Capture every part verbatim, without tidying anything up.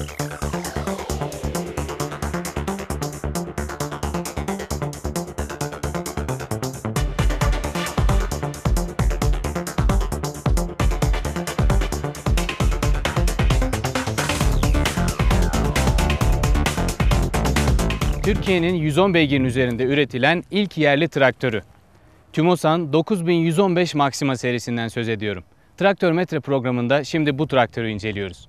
Türkiye'nin yüz on beygirin üzerinde üretilen ilk yerli traktörü. TÜMOSAN dokuz bin yüz on beş Maxima serisinden söz ediyorum. Traktör Metre programında şimdi bu traktörü inceliyoruz.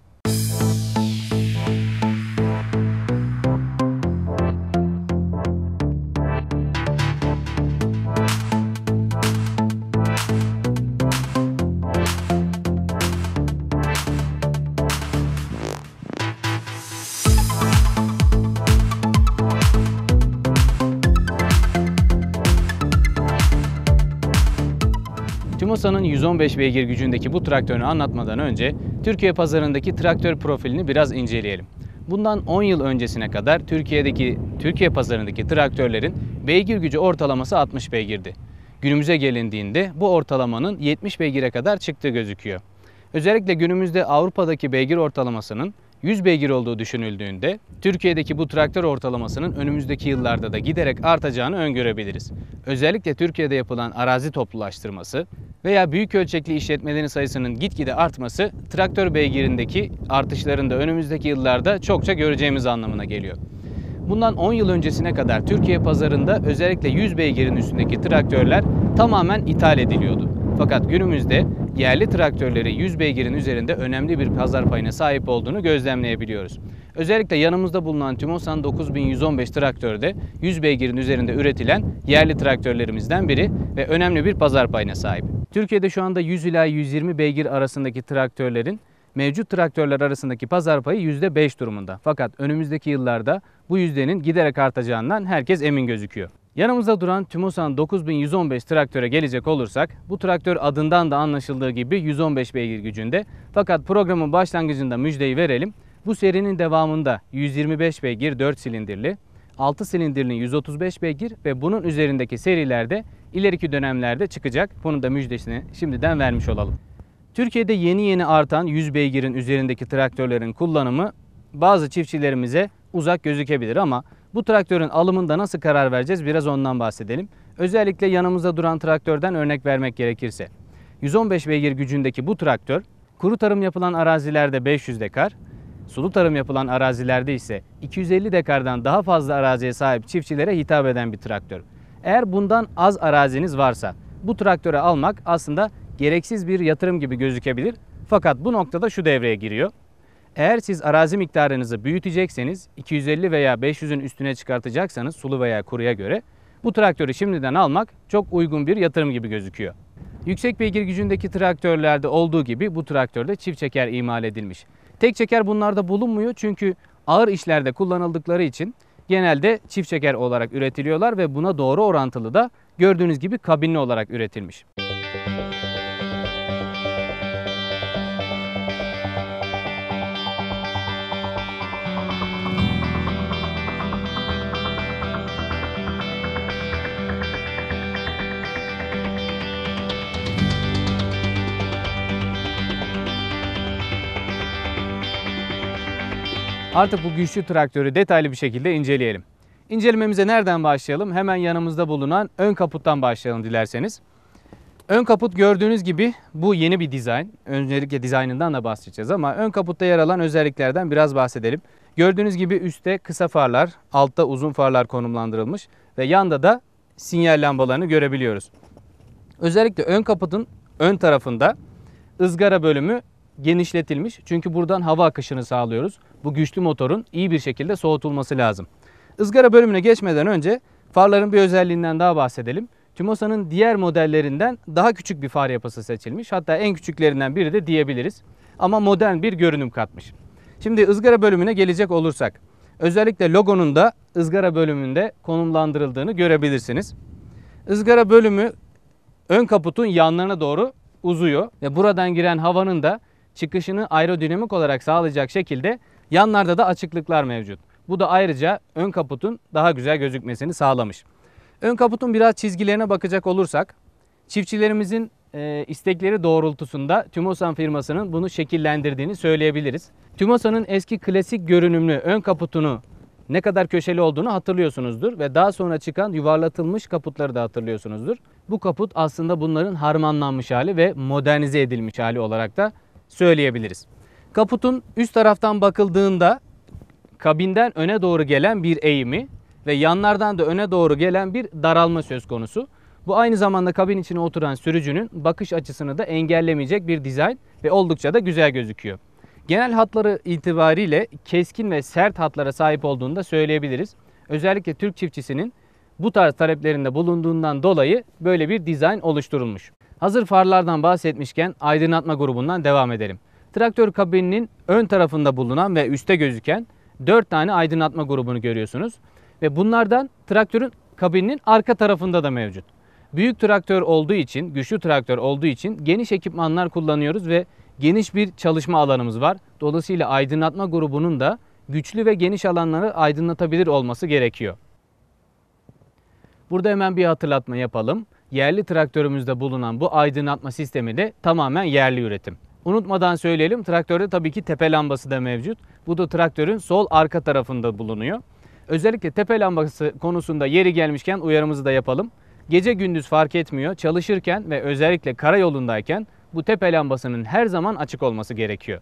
TÜMOSAN'ın yüz on beş beygir gücündeki bu traktörünü anlatmadan önce Türkiye pazarındaki traktör profilini biraz inceleyelim. Bundan on yıl öncesine kadar Türkiye'deki Türkiye pazarındaki traktörlerin beygir gücü ortalaması altmış beygirdi. Günümüze gelindiğinde bu ortalamanın yetmiş beygire kadar çıktığı gözüküyor. Özellikle günümüzde Avrupa'daki beygir ortalamasının yüz beygir olduğu düşünüldüğünde Türkiye'deki bu traktör ortalamasının önümüzdeki yıllarda da giderek artacağını öngörebiliriz. Özellikle Türkiye'de yapılan arazi toplulaştırması veya büyük ölçekli işletmelerin sayısının gitgide artması traktör beygirindeki artışların da önümüzdeki yıllarda çokça göreceğimiz anlamına geliyor. Bundan on yıl öncesine kadar Türkiye pazarında özellikle yüz beygirin üstündeki traktörler tamamen ithal ediliyordu. Fakat günümüzde yerli traktörleri yüz beygirin üzerinde önemli bir pazar payına sahip olduğunu gözlemleyebiliyoruz. Özellikle yanımızda bulunan TÜMOSAN dokuz bin yüz on beş traktörde yüz beygirin üzerinde üretilen yerli traktörlerimizden biri ve önemli bir pazar payına sahip. Türkiye'de şu anda yüz ila yüz yirmi beygir arasındaki traktörlerin mevcut traktörler arasındaki pazar payı yüzde beş durumunda. Fakat önümüzdeki yıllarda bu yüzdenin giderek artacağından herkes emin gözüküyor. Yanımızda duran TÜMOSAN dokuz bin yüz on beş traktöre gelecek olursak, bu traktör adından da anlaşıldığı gibi yüz on beş beygir gücünde. Fakat programın başlangıcında müjdeyi verelim. Bu serinin devamında yüz yirmi beş beygir dört silindirli, altı silindirli yüz otuz beş beygir ve bunun üzerindeki serilerde ileriki dönemlerde çıkacak. Bunun da müjdesini şimdiden vermiş olalım. Türkiye'de yeni yeni artan yüz beygirin üzerindeki traktörlerin kullanımı bazı çiftçilerimize uzak gözükebilir ama bu traktörün alımında nasıl karar vereceğiz, biraz ondan bahsedelim. Özellikle yanımızda duran traktörden örnek vermek gerekirse. yüz on beş beygir gücündeki bu traktör kuru tarım yapılan arazilerde beş yüz dekar, sulu tarım yapılan arazilerde ise iki yüz elli dekardan daha fazla araziye sahip çiftçilere hitap eden bir traktör. Eğer bundan az araziniz varsa bu traktörü almak aslında gereksiz bir yatırım gibi gözükebilir. Fakat bu noktada şu devreye giriyor. Eğer siz arazi miktarınızı büyütecekseniz, iki yüz elli veya beş yüzün üstüne çıkartacaksanız sulu veya kuruya göre bu traktörü şimdiden almak çok uygun bir yatırım gibi gözüküyor. Yüksek beygir gücündeki traktörlerde olduğu gibi bu traktörde çift çeker imal edilmiş. Tek çeker bunlarda bulunmuyor çünkü ağır işlerde kullanıldıkları için genelde çift çeker olarak üretiliyorlar ve buna doğru orantılı da gördüğünüz gibi kabinli olarak üretilmiş. Artık bu güçlü traktörü detaylı bir şekilde inceleyelim. İncelememize nereden başlayalım? Hemen yanımızda bulunan ön kaputtan başlayalım dilerseniz. Ön kaput gördüğünüz gibi bu yeni bir dizayn. Öncelikle dizaynından da bahsedeceğiz ama ön kaputta yer alan özelliklerden biraz bahsedelim. Gördüğünüz gibi üstte kısa farlar, altta uzun farlar konumlandırılmış ve yanda da sinyal lambalarını görebiliyoruz. Özellikle ön kaputun ön tarafında ızgara bölümü genişletilmiş. Çünkü buradan hava akışını sağlıyoruz. Bu güçlü motorun iyi bir şekilde soğutulması lazım. Izgara bölümüne geçmeden önce farların bir özelliğinden daha bahsedelim. TÜMOSAN'ın diğer modellerinden daha küçük bir far yapısı seçilmiş. Hatta en küçüklerinden biri de diyebiliriz. Ama modern bir görünüm katmış. Şimdi ızgara bölümüne gelecek olursak, özellikle logonun da ızgara bölümünde konumlandırıldığını görebilirsiniz. Izgara bölümü ön kaputun yanlarına doğru uzuyor ve buradan giren havanın da çıkışını aerodinamik olarak sağlayacak şekilde yanlarda da açıklıklar mevcut. Bu da ayrıca ön kaputun daha güzel gözükmesini sağlamış. Ön kaputun biraz çizgilerine bakacak olursak, çiftçilerimizin e, istekleri doğrultusunda Tümosan firmasının bunu şekillendirdiğini söyleyebiliriz. Tümosa'nın eski klasik görünümlü ön kaputunu ne kadar köşeli olduğunu hatırlıyorsunuzdur ve daha sonra çıkan yuvarlatılmış kaputları da hatırlıyorsunuzdur. Bu kaput aslında bunların harmanlanmış hali ve modernize edilmiş hali olarak da söyleyebiliriz. Kaputun üst taraftan bakıldığında kabinden öne doğru gelen bir eğimi ve yanlardan da öne doğru gelen bir daralma söz konusu. Bu aynı zamanda kabin içine oturan sürücünün bakış açısını da engellemeyecek bir dizayn ve oldukça da güzel gözüküyor. Genel hatları itibariyle keskin ve sert hatlara sahip olduğunu da söyleyebiliriz. Özellikle Türk çiftçisinin bu tarz taleplerinde bulunduğundan dolayı böyle bir dizayn oluşturulmuş. Hazır farlardan bahsetmişken aydınlatma grubundan devam edelim. Traktör kabininin ön tarafında bulunan ve üstte gözüken dört tane aydınlatma grubunu görüyorsunuz. Ve bunlardan traktörün kabininin arka tarafında da mevcut. Büyük traktör olduğu için, güçlü traktör olduğu için geniş ekipmanlar kullanıyoruz ve geniş bir çalışma alanımız var. Dolayısıyla aydınlatma grubunun da güçlü ve geniş alanları aydınlatabilir olması gerekiyor. Burada hemen bir hatırlatma yapalım. Yerli traktörümüzde bulunan bu aydınlatma sistemi de tamamen yerli üretim. Unutmadan söyleyelim, traktörde tabii ki tepe lambası da mevcut. Bu da traktörün sol arka tarafında bulunuyor. Özellikle tepe lambası konusunda yeri gelmişken uyarımızı da yapalım. Gece gündüz fark etmiyor. Çalışırken ve özellikle karayolundayken bu tepe lambasının her zaman açık olması gerekiyor.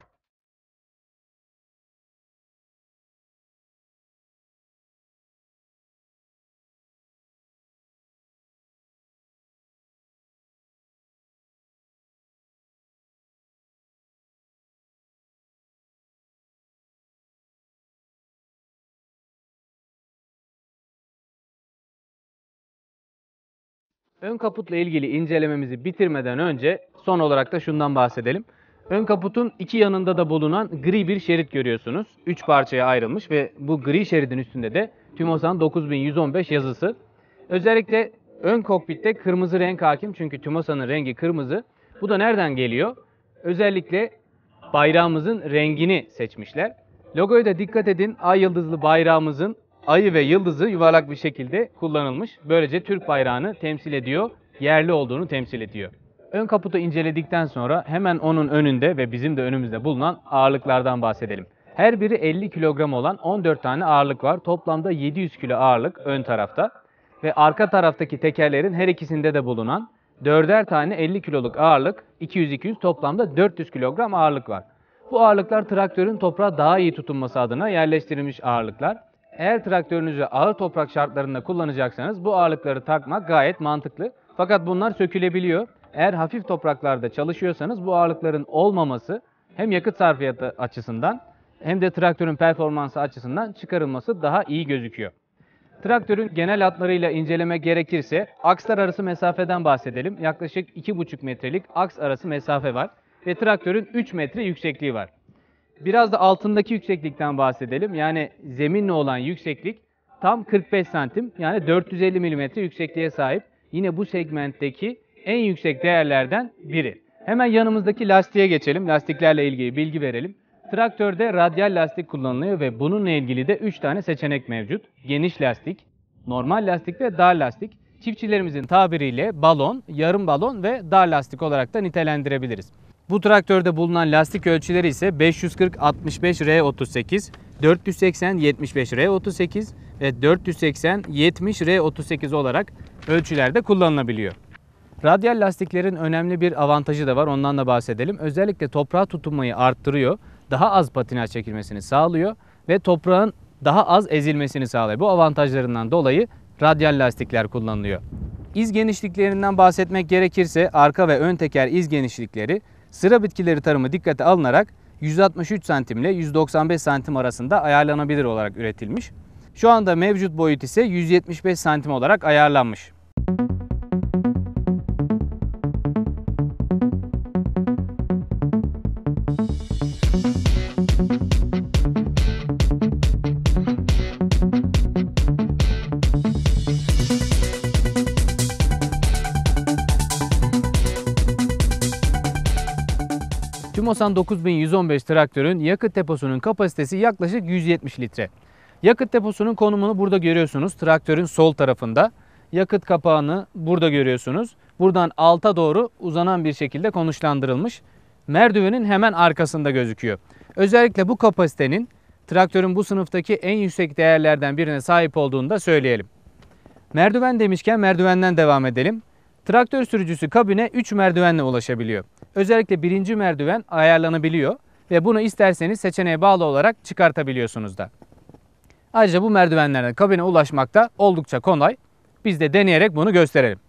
Ön kaputla ilgili incelememizi bitirmeden önce son olarak da şundan bahsedelim. Ön kaputun iki yanında da bulunan gri bir şerit görüyorsunuz. üç parçaya ayrılmış ve bu gri şeridin üstünde de Tümosan dokuz bin yüz on beş yazısı. Özellikle ön kokpitte kırmızı renk hakim çünkü Tümosan'ın rengi kırmızı. Bu da nereden geliyor? Özellikle bayrağımızın rengini seçmişler. Logoya da dikkat edin, ay yıldızlı bayrağımızın ayı ve yıldızı yuvarlak bir şekilde kullanılmış. Böylece Türk bayrağını temsil ediyor, yerli olduğunu temsil ediyor. Ön kaputu inceledikten sonra hemen onun önünde ve bizim de önümüzde bulunan ağırlıklardan bahsedelim. Her biri elli kilogram olan on dört tane ağırlık var. Toplamda yedi yüz kilo ağırlık ön tarafta. Ve arka taraftaki tekerlerin her ikisinde de bulunan dörder tane elli kiloluk ağırlık, iki yüz iki yüz toplamda dört yüz kilogram ağırlık var. Bu ağırlıklar traktörün toprağa daha iyi tutunması adına yerleştirilmiş ağırlıklar. Eğer traktörünüzü ağır toprak şartlarında kullanacaksanız bu ağırlıkları takmak gayet mantıklı. Fakat bunlar sökülebiliyor. Eğer hafif topraklarda çalışıyorsanız bu ağırlıkların olmaması hem yakıt sarfiyatı açısından hem de traktörün performansı açısından çıkarılması daha iyi gözüküyor. Traktörün genel hatlarıyla incelemek gerekirse akslar arası mesafeden bahsedelim. Yaklaşık iki buçuk metrelik aks arası mesafe var ve traktörün üç metre yüksekliği var. Biraz da altındaki yükseklikten bahsedelim. Yani zeminle olan yükseklik tam kırk beş santim yani dört yüz elli milimetre yüksekliğe sahip. Yine bu segmentteki en yüksek değerlerden biri. Hemen yanımızdaki lastiğe geçelim. Lastiklerle ilgili bilgi verelim. Traktörde radyal lastik kullanılıyor ve bununla ilgili de üç tane seçenek mevcut. Geniş lastik, normal lastik ve dar lastik. Çiftçilerimizin tabiriyle balon, yarım balon ve dar lastik olarak da nitelendirebiliriz. Bu traktörde bulunan lastik ölçüleri ise beş yüz kırk altmış beş R otuz sekiz, dört yüz seksen yetmiş beş R otuz sekiz ve dört yüz seksen yetmiş R otuz sekiz olarak ölçülerde kullanılabiliyor. Radyal lastiklerin önemli bir avantajı da var, ondan da bahsedelim. Özellikle toprağa tutunmayı arttırıyor, daha az patinaj çekilmesini sağlıyor ve toprağın daha az ezilmesini sağlıyor. Bu avantajlarından dolayı radyal lastikler kullanılıyor. İz genişliklerinden bahsetmek gerekirse arka ve ön teker iz genişlikleri sıra bitkileri tarımı dikkate alınarak yüz altmış üç santim ile yüz doksan beş santim arasında ayarlanabilir olarak üretilmiş. Şu anda mevcut boyut ise yüz yetmiş beş santim olarak ayarlanmış. Tümosan dokuz bin yüz on beş traktörün yakıt deposunun kapasitesi yaklaşık yüz yetmiş litre. Yakıt deposunun konumunu burada görüyorsunuz. Traktörün sol tarafında. Yakıt kapağını burada görüyorsunuz. buradan alta doğru uzanan bir şekilde konuşlandırılmış. Merdivenin hemen arkasında gözüküyor. Özellikle bu kapasitenin traktörün bu sınıftaki en yüksek değerlerden birine sahip olduğunu da söyleyelim. Merdiven demişken merdivenden devam edelim. Traktör sürücüsü kabine üç merdivenle ulaşabiliyor. Özellikle birinci merdiven ayarlanabiliyor ve bunu isterseniz seçeneğe bağlı olarak çıkartabiliyorsunuz da. Ayrıca bu merdivenlerden kabine ulaşmak da oldukça kolay. Biz de deneyerek bunu gösterelim.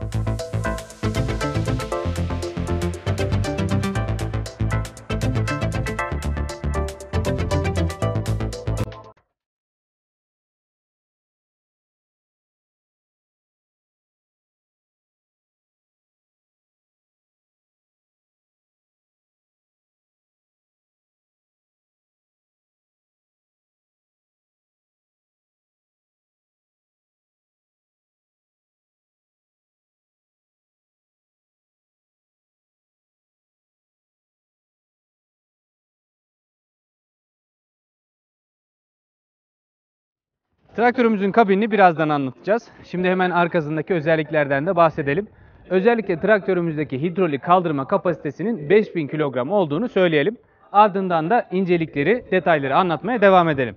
Traktörümüzün kabinini birazdan anlatacağız. Şimdi hemen arkasındaki özelliklerden de bahsedelim. Özellikle traktörümüzdeki hidrolik kaldırma kapasitesinin beş bin kilogram olduğunu söyleyelim. Ardından da incelikleri, detayları anlatmaya devam edelim.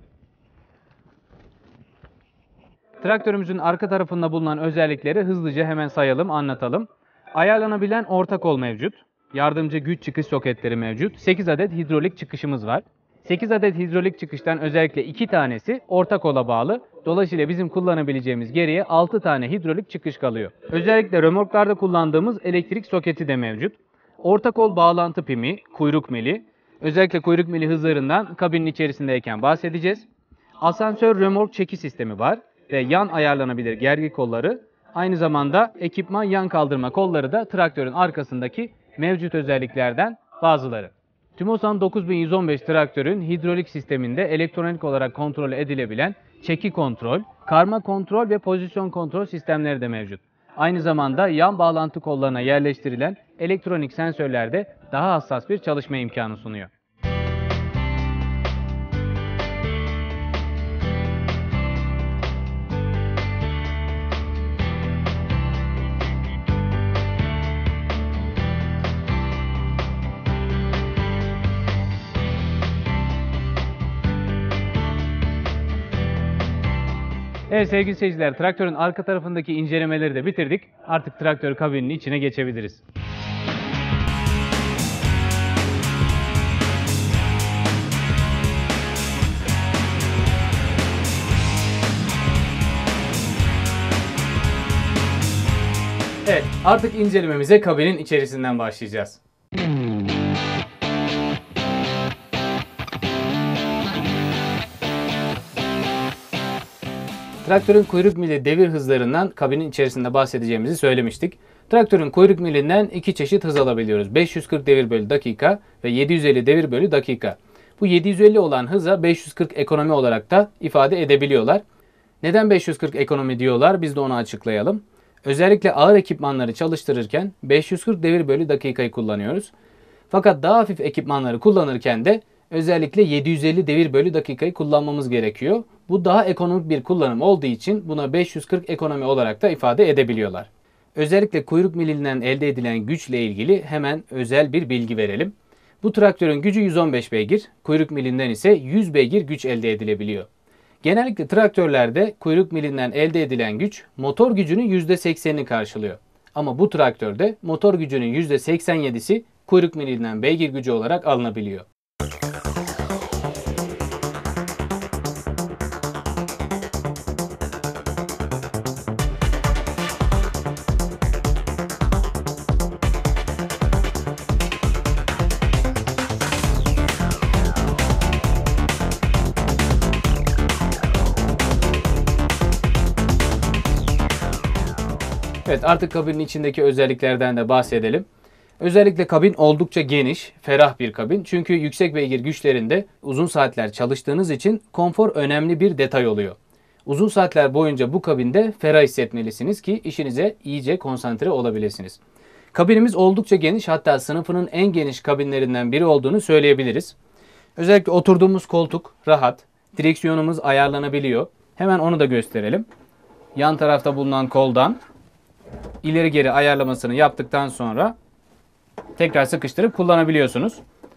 Traktörümüzün arka tarafında bulunan özellikleri hızlıca hemen sayalım, anlatalım. Ayarlanabilen orta kol mevcut. Yardımcı güç çıkış soketleri mevcut. sekiz adet hidrolik çıkışımız var. sekiz adet hidrolik çıkıştan özellikle iki tanesi orta kola bağlı. Dolayısıyla bizim kullanabileceğimiz geriye altı tane hidrolik çıkış kalıyor. Özellikle römorklarda kullandığımız elektrik soketi de mevcut. Orta kol bağlantı pimi, kuyruk mili. Özellikle kuyruk mili hızlarından kabinin içerisindeyken bahsedeceğiz. Asansör römork çeki sistemi var ve yan ayarlanabilir gergi kolları. Aynı zamanda ekipman yan kaldırma kolları da traktörün arkasındaki mevcut özelliklerden bazıları. Tümosan dokuz bin yüz on beş traktörün hidrolik sisteminde elektronik olarak kontrol edilebilen çeki kontrol, karma kontrol ve pozisyon kontrol sistemleri de mevcut. Aynı zamanda yan bağlantı kollarına yerleştirilen elektronik sensörler de daha hassas bir çalışma imkanı sunuyor. Evet sevgili seyirciler, traktörün arka tarafındaki incelemeleri de bitirdik. Artık traktör kabininin içine geçebiliriz. Evet, artık incelememize kabinin içerisinden başlayacağız. Traktörün kuyruk mili devir hızlarından kabinin içerisinde bahsedeceğimizi söylemiştik. Traktörün kuyruk milinden iki çeşit hız alabiliyoruz. beş yüz kırk devir bölü dakika ve yedi yüz elli devir bölü dakika. Bu yedi yüz elli olan hıza beş yüz kırk ekonomi olarak da ifade edebiliyorlar. Neden beş yüz kırk ekonomi diyorlar? Biz de onu açıklayalım. Özellikle ağır ekipmanları çalıştırırken beş yüz kırk devir bölü dakikayı kullanıyoruz. Fakat daha hafif ekipmanları kullanırken de özellikle yedi yüz elli devir bölü dakikayı kullanmamız gerekiyor. Bu daha ekonomik bir kullanım olduğu için buna beş yüz kırk ekonomi olarak da ifade edebiliyorlar. Özellikle kuyruk milinden elde edilen güçle ilgili hemen özel bir bilgi verelim. Bu traktörün gücü yüz on beş beygir, kuyruk milinden ise yüz beygir güç elde edilebiliyor. Genellikle traktörlerde kuyruk milinden elde edilen güç motor gücünün yüzde seksenini karşılıyor. Ama bu traktörde motor gücünün yüzde seksen yedisi kuyruk milinden beygir gücü olarak alınabiliyor. Evet, artık kabinin içindeki özelliklerden de bahsedelim. Özellikle kabin oldukça geniş, ferah bir kabin. Çünkü yüksek beygir güçlerinde uzun saatler çalıştığınız için konfor önemli bir detay oluyor. Uzun saatler boyunca bu kabinde ferah hissetmelisiniz ki işinize iyice konsantre olabilirsiniz. Kabinimiz oldukça geniş, hatta sınıfının en geniş kabinlerinden biri olduğunu söyleyebiliriz. Özellikle oturduğumuz koltuk rahat, direksiyonumuz ayarlanabiliyor. Hemen onu da gösterelim. Yan tarafta bulunan koldan ileri geri ayarlamasını yaptıktan sonra tekrar sıkıştırıp kullanabiliyorsunuz.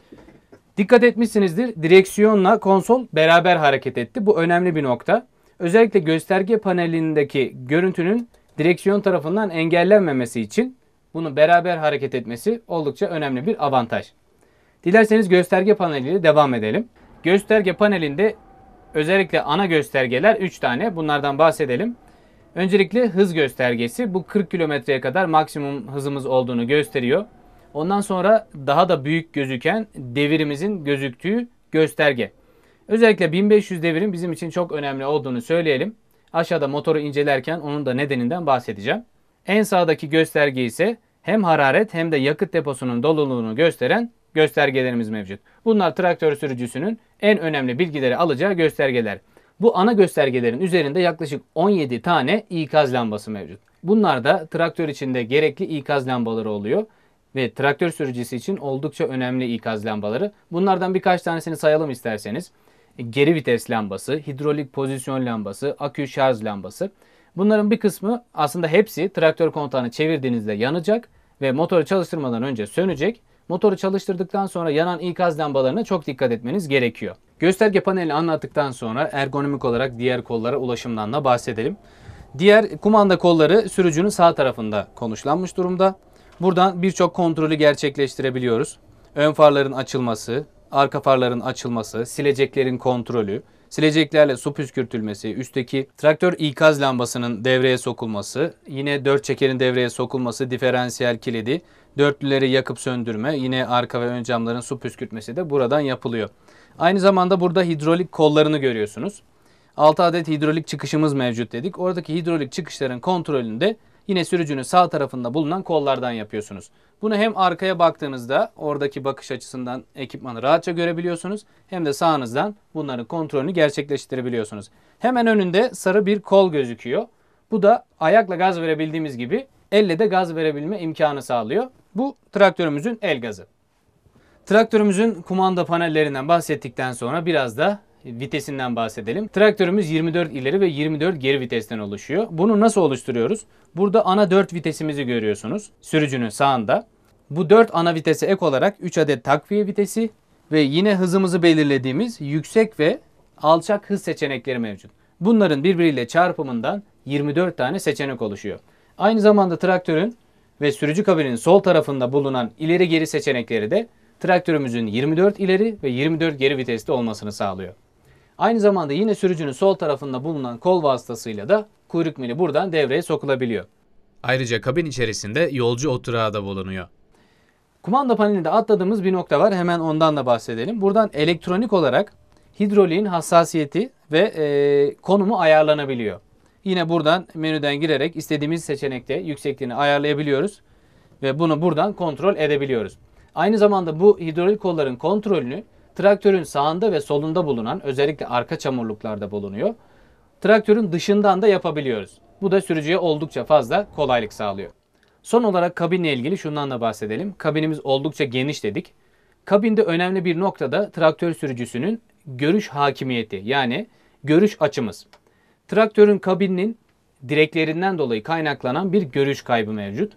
Dikkat etmişsinizdir, direksiyonla konsol beraber hareket etti. Bu önemli bir nokta. Özellikle gösterge panelindeki görüntünün direksiyon tarafından engellenmemesi için bunu beraber hareket etmesi oldukça önemli bir avantaj. Dilerseniz gösterge paneliyle devam edelim. Gösterge panelinde özellikle ana göstergeler üç tane. Bunlardan bahsedelim. Öncelikle hız göstergesi. Bu kırk kilometreye kadar maksimum hızımız olduğunu gösteriyor. Ondan sonra daha da büyük gözüken devirimizin gözüktüğü gösterge. Özellikle bin beş yüz devirim bizim için çok önemli olduğunu söyleyelim. Aşağıda motoru incelerken onun da nedeninden bahsedeceğim. En sağdaki gösterge ise hem hararet hem de yakıt deposunun doluluğunu gösteren göstergelerimiz mevcut. Bunlar traktör sürücüsünün en önemli bilgileri alacağı göstergeler. Bu ana göstergelerin üzerinde yaklaşık on yedi tane ikaz lambası mevcut. Bunlar da traktör içinde gerekli ikaz lambaları oluyor ve traktör sürücüsü için oldukça önemli ikaz lambaları. Bunlardan birkaç tanesini sayalım isterseniz. Geri vites lambası, hidrolik pozisyon lambası, akü şarj lambası. Bunların bir kısmı, aslında hepsi traktör kontağını çevirdiğinizde yanacak ve motoru çalıştırmadan önce sönecek. Motoru çalıştırdıktan sonra yanan ikaz lambalarına çok dikkat etmeniz gerekiyor. Gösterge panelini anlattıktan sonra ergonomik olarak diğer kollara ulaşımdan da bahsedelim. Diğer kumanda kolları sürücünün sağ tarafında konuşlanmış durumda. Buradan birçok kontrolü gerçekleştirebiliyoruz. Ön farların açılması, arka farların açılması, sileceklerin kontrolü, sileceklerle su püskürtülmesi, üstteki traktör ikaz lambasının devreye sokulması, yine dört çekerin devreye sokulması, diferansiyel kilidi, dörtlüleri yakıp söndürme, yine arka ve ön camların su püskürtmesi de buradan yapılıyor. Aynı zamanda burada hidrolik kollarını görüyorsunuz. altı adet hidrolik çıkışımız mevcut dedik. Oradaki hidrolik çıkışların kontrolünü de yine sürücünün sağ tarafında bulunan kollardan yapıyorsunuz. Bunu hem arkaya baktığınızda oradaki bakış açısından ekipmanı rahatça görebiliyorsunuz, hem de sağınızdan bunların kontrolünü gerçekleştirebiliyorsunuz. Hemen önünde sarı bir kol gözüküyor. Bu da ayakla gaz verebildiğimiz gibi elle de gaz verebilme imkanı sağlıyor. Bu traktörümüzün el gazı. Traktörümüzün kumanda panellerinden bahsettikten sonra biraz da vitesinden bahsedelim. Traktörümüz yirmi dört ileri ve yirmi dört geri vitesten oluşuyor. Bunu nasıl oluşturuyoruz? Burada ana dört vitesimizi görüyorsunuz sürücünün sağında. Bu dört ana vitese ek olarak üç adet takviye vitesi ve yine hızımızı belirlediğimiz yüksek ve alçak hız seçenekleri mevcut. Bunların birbiriyle çarpımından yirmi dört tane seçenek oluşuyor. Aynı zamanda traktörün ve sürücü kabininin sol tarafında bulunan ileri geri seçenekleri de traktörümüzün yirmi dört ileri ve yirmi dört geri viteste olmasını sağlıyor. Aynı zamanda yine sürücünün sol tarafında bulunan kol vasıtasıyla da kuyruk mili buradan devreye sokulabiliyor. Ayrıca kabin içerisinde yolcu oturağı da bulunuyor. Kumanda panelinde atladığımız bir nokta var. Hemen ondan da bahsedelim. Buradan elektronik olarak hidroliğin hassasiyeti ve e, konumu ayarlanabiliyor. Yine buradan menüden girerek istediğimiz seçenekte yüksekliğini ayarlayabiliyoruz ve bunu buradan kontrol edebiliyoruz. Aynı zamanda bu hidrolik kolların kontrolünü traktörün sağında ve solunda bulunan, özellikle arka çamurluklarda bulunuyor, traktörün dışından da yapabiliyoruz. Bu da sürücüye oldukça fazla kolaylık sağlıyor. Son olarak kabinle ilgili şundan da bahsedelim. Kabinimiz oldukça geniş dedik. Kabinde önemli bir noktada traktör sürücüsünün görüş hakimiyeti, yani görüş açımız. Traktörün kabininin direklerinden dolayı kaynaklanan bir görüş kaybı mevcut.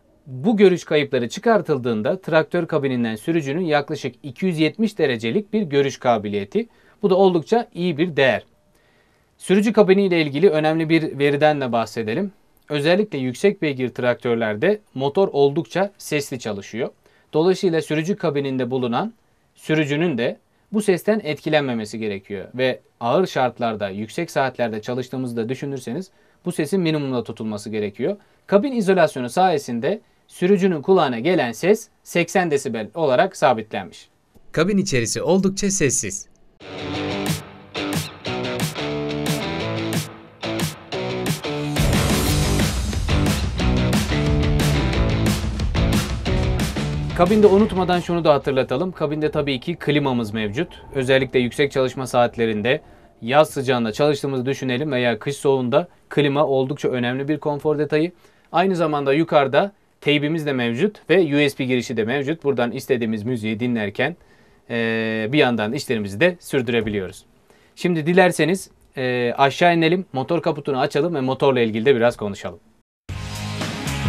Bu görüş kayıpları çıkartıldığında traktör kabininden sürücünün yaklaşık iki yüz yetmiş derecelik bir görüş kabiliyeti. Bu da oldukça iyi bir değer. Sürücü kabini ile ilgili önemli bir veriden de bahsedelim. Özellikle yüksek beygir traktörlerde motor oldukça sesli çalışıyor. Dolayısıyla sürücü kabininde bulunan sürücünün de bu sesten etkilenmemesi gerekiyor. Ve ağır şartlarda, yüksek saatlerde çalıştığımızı da düşünürseniz bu sesin minimumda tutulması gerekiyor. Kabin izolasyonu sayesinde sürücünün kulağına gelen ses seksen desibel olarak sabitlenmiş. Kabin içerisi oldukça sessiz. Kabinde unutmadan şunu da hatırlatalım. Kabinde tabii ki klimamız mevcut. Özellikle yüksek çalışma saatlerinde yaz sıcağında çalıştığımızı düşünelim veya kış soğuğunda klima oldukça önemli bir konfor detayı. Aynı zamanda yukarıda teybimiz de mevcut ve U S B girişi de mevcut. Buradan istediğimiz müziği dinlerken ee, bir yandan işlerimizi de sürdürebiliyoruz. Şimdi dilerseniz e, aşağı inelim, motor kaputunu açalım ve motorla ilgili de biraz konuşalım.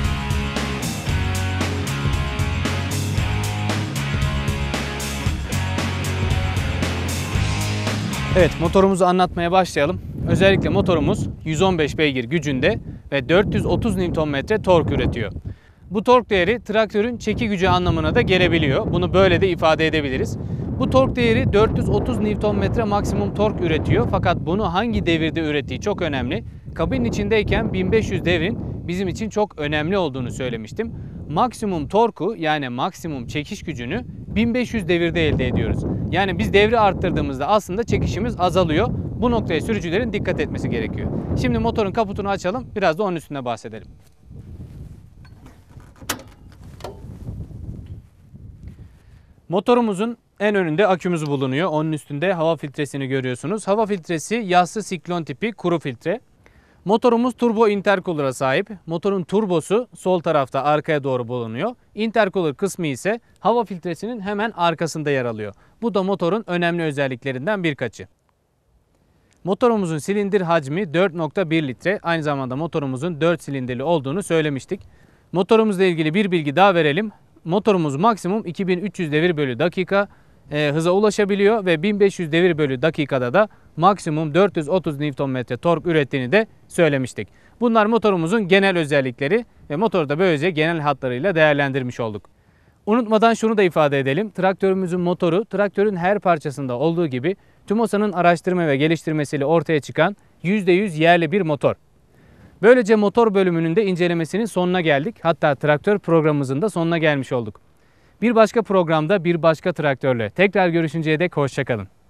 Evet, motorumuzu anlatmaya başlayalım. Özellikle motorumuz yüz on beş beygir gücünde ve dört yüz otuz Newton metre tork üretiyor. Bu tork değeri traktörün çeki gücü anlamına da gelebiliyor. Bunu böyle de ifade edebiliriz. Bu tork değeri dört yüz otuz Newton metre maksimum tork üretiyor. Fakat bunu hangi devirde ürettiği çok önemli. Kabinin içindeyken bin beş yüz devrin bizim için çok önemli olduğunu söylemiştim. Maksimum torku yani maksimum çekiş gücünü bin beş yüz devirde elde ediyoruz. Yani biz devri arttırdığımızda aslında çekişimiz azalıyor. Bu noktaya sürücülerin dikkat etmesi gerekiyor. Şimdi motorun kaputunu açalım, biraz da onun üstünde bahsedelim. Motorumuzun en önünde akümüz bulunuyor. Onun üstünde hava filtresini görüyorsunuz. Hava filtresi yassı siklon tipi kuru filtre. Motorumuz turbo intercooler'a sahip. Motorun turbosu sol tarafta arkaya doğru bulunuyor. Intercooler kısmı ise hava filtresinin hemen arkasında yer alıyor. Bu da motorun önemli özelliklerinden birkaçı. Motorumuzun silindir hacmi dört nokta bir litre. Aynı zamanda motorumuzun dört silindirli olduğunu söylemiştik. Motorumuzla ilgili bir bilgi daha verelim. Motorumuz maksimum iki bin üç yüz devir bölü dakika e, hıza ulaşabiliyor ve bin beş yüz devir bölü dakikada da maksimum dört yüz otuz Newton metre tork ürettiğini de söylemiştik. Bunlar motorumuzun genel özellikleri ve motoru da böylece genel hatlarıyla değerlendirmiş olduk. Unutmadan şunu da ifade edelim. Traktörümüzün motoru traktörün her parçasında olduğu gibi TÜMOSA'nın araştırma ve geliştirmesiyle ortaya çıkan yüzde yüz yerli bir motor. Böylece motor bölümünün de incelemesinin sonuna geldik. Hatta traktör programımızın da sonuna gelmiş olduk. Bir başka programda bir başka traktörle tekrar görüşünceye dek hoşça kalın.